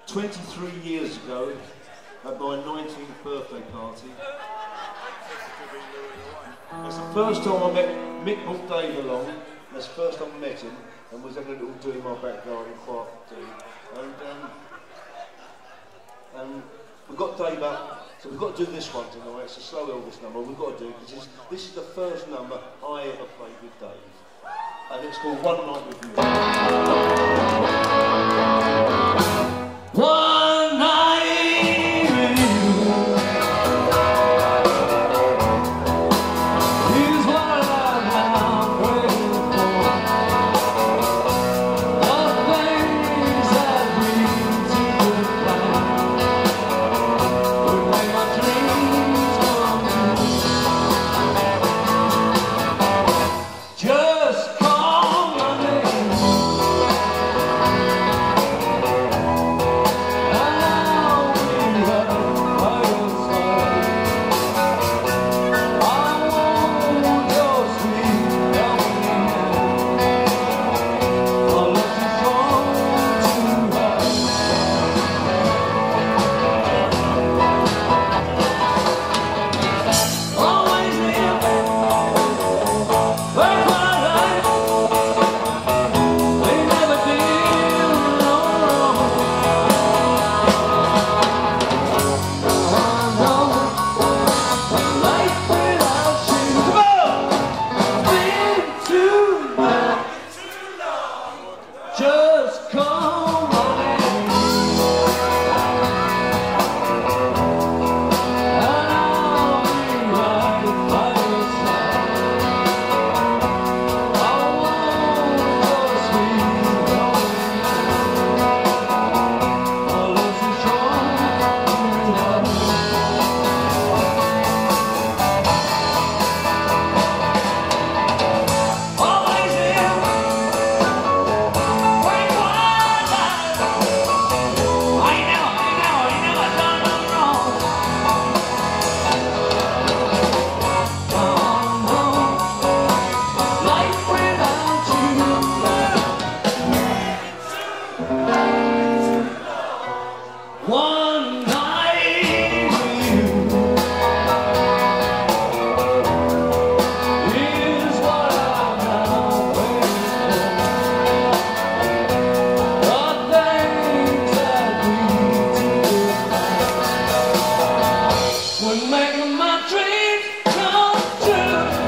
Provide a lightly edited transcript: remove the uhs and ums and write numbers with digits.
23 years ago, at my 19th birthday party. It's the first time I met Mick brought Dave along. That's the first time I met him, and was having a little do in my back garden, quiet do. And we've got Dave up, so we've got to do this one tonight. It's a slow Elvis number. We've got to do it because this is the first number I ever played with Dave, and it's called One Night with You. One night with you is what I'm praying for. The things that bring to the fire would make my dreams come true. Just call my name. Just call my name, and I'll be right by your side. I want your sweet loving hand. My love's so strong tonight. Always here. One night with you is what I'm now waiting for. The things that lead to the would make my dreams come true.